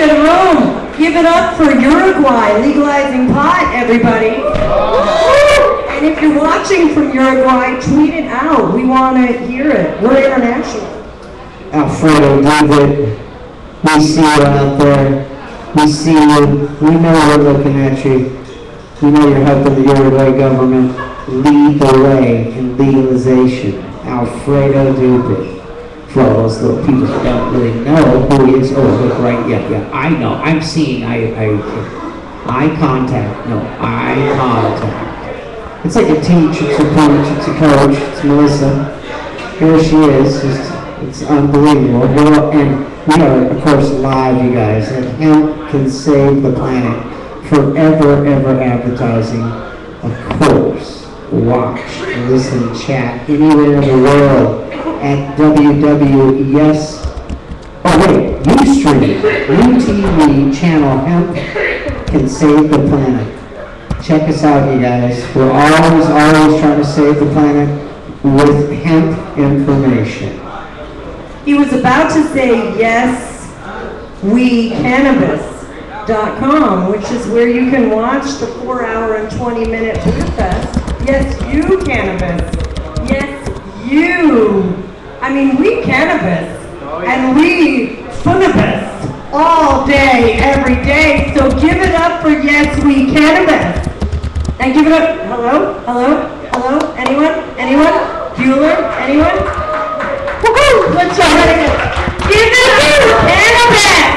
at home, give it up for Uruguay, legalizing pot, everybody. And if you're watching from Uruguay, tweet it out. We want to hear it. We're international. Alfredo, David, we see you out there. We see you. We know we're looking at you. We know you're helping the Uruguay government lead the way in legalization. Alfredo Dubin. For all those little people who don't really know who he is. Oh, look right, yeah, I know. I'm seeing eye contact. No, eye contact. It's like a teacher, it's a coach, it's a coach, it's Melissa. Here she is. It's unbelievable. And we are, of course, live, you guys. And hemp can save the planet. Forever, ever advertising. Of course, watch, listen, chat anywhere in the world at WWES. Oh wait, Ustream, UTV channel Hemp Can Save the Planet. Check us out, you guys. We're always trying to save the planet with hemp information. He was about to say yes, we cannabis.com, which is where you can watch the 4-hour and 20-minute Food Fest. Yes, you cannabis. Yes, you. I mean, we cannabis. And we funabis all day, every day. So give it up for yes, we cannabis. And give it up. Hello? Hello? Hello? Anyone? Anyone? Bueller? Anyone? Woohoo! Let's try that again. Give it up for cannabis!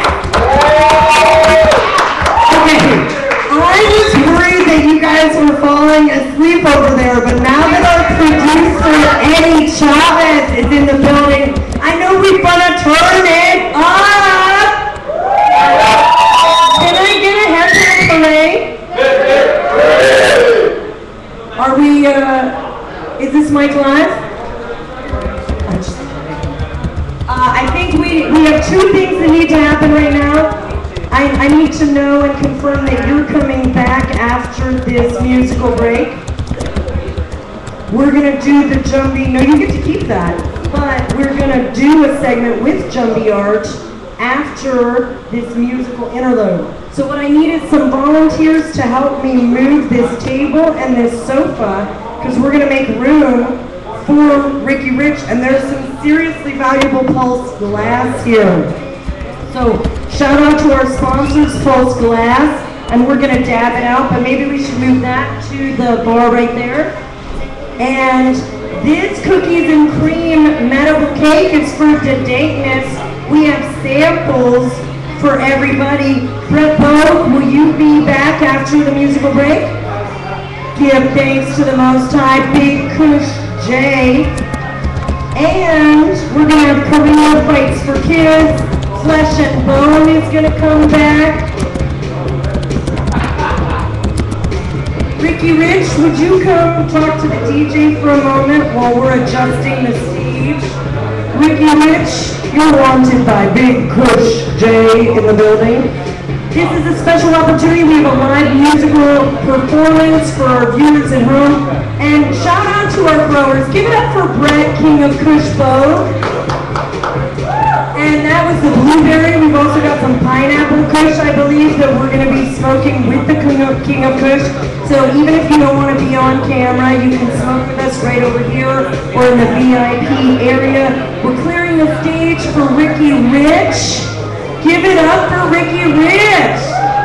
Okay, I was worried that you guys were falling asleep over there, but now that our producer, Eddie Chavez, is in the building, I know we're gonna turn it up! Can I get a haircut parade? Are we, is this mic live? I think we have two things that need to happen right now. I need to know and confirm that you're coming back after this musical break. We're going to do the Jumbie, no, you get to keep that, but we're going to do a segment with Jumbie Art after this musical interlude. So what I need is some volunteers to help me move this table and this sofa, because we're going to make room for Ricky Rich, and there's some seriously valuable Pulse Glass here. So shout out to our sponsors, Pulse Glass, and we're going to dab it out, but maybe we should move that to the bar right there. And this cookies and cream medical cake is for the dateness. We have samples for everybody. Brett Bowe, will you be back after the musical break? Give thanks to the Most High, Big Kush J. And we're going to have career fights for kids. Flesh and Bone is going to come back. Ricky Rich, would you come talk to the DJ for a moment while we're adjusting the stage? Ricky Rich, you're wanted by Big Kush J in the building. This is a special opportunity. We have a live musical performance for our viewers at home. And shout out to our growers. Give it up for Brett, King of Kush Bow. And that was the blueberry. We've also got some pineapple kush, I believe, that we're going to be smoking with the King of Kush. So even if you don't want to be on camera, you can smoke with us right over here or in the VIP area. We're clearing the stage for Ricky Rich. Give it up for Ricky Rich.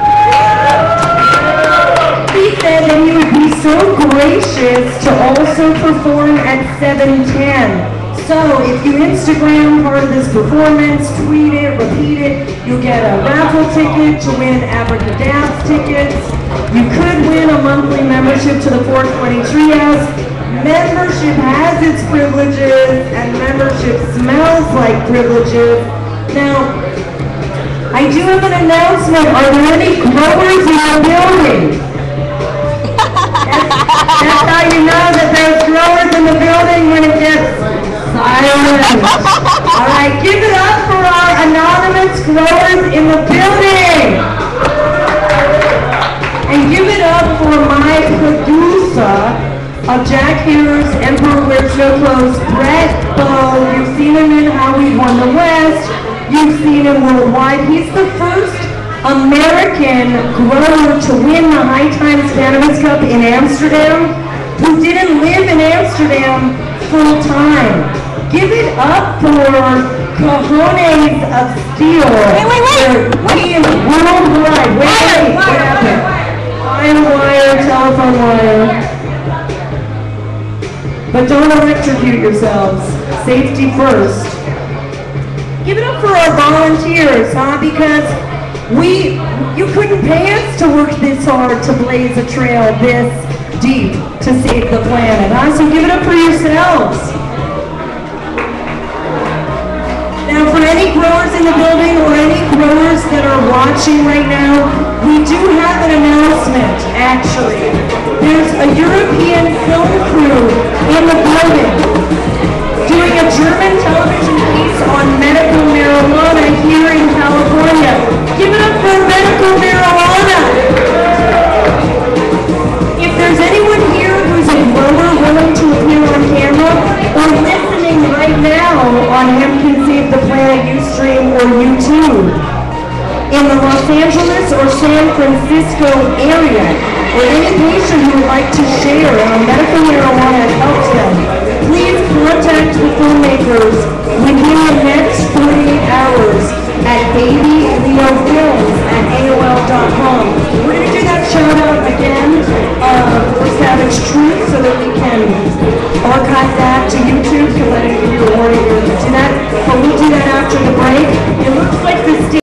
He said that he would be so gracious to also perform at 7:10. So if you Instagram part of this performance, tweet it, repeat it, you'll get a raffle ticket to win Abracadabs tickets. You could win a monthly membership to the 420 Treehouse. Membership has its privileges, and membership smells like privileges. Now, I do have an announcement. Are there any growers in the building? That's how you know that there's growers in the building when it gets silent. All right, give it up for our anonymous growers in the building. And give it up for my producer of Jack Here's Emperor Wears No Clothes, Brett Bowe. You've seen him in How We Won the West. You've seen him worldwide. He's the first American grower to win the High Times Cannabis Cup in Amsterdam, who didn't live in Amsterdam full time. Give it up for Cojones of Steel. Wait. Worldwide. Wait. What happened? Wire, telephone wire. But don't electrocute yourselves. Safety first. Give it up for our volunteers, huh? Because you couldn't pay us to work this hard to blaze a trail this deep to save the planet, huh? So give it up for yourselves. Now, for any growers in the building or any growers that are watching right now, we do have an announcement, actually. There's a European film crew in the building doing a German television piece on medical marijuana here in California. Give it up for medical marijuana! If there's anyone here who's a grower willing to appear on camera or listening right now on Hemp Can Save the Planet Ustream or YouTube in the Los Angeles or San Francisco area, or any patient who would like to share on medical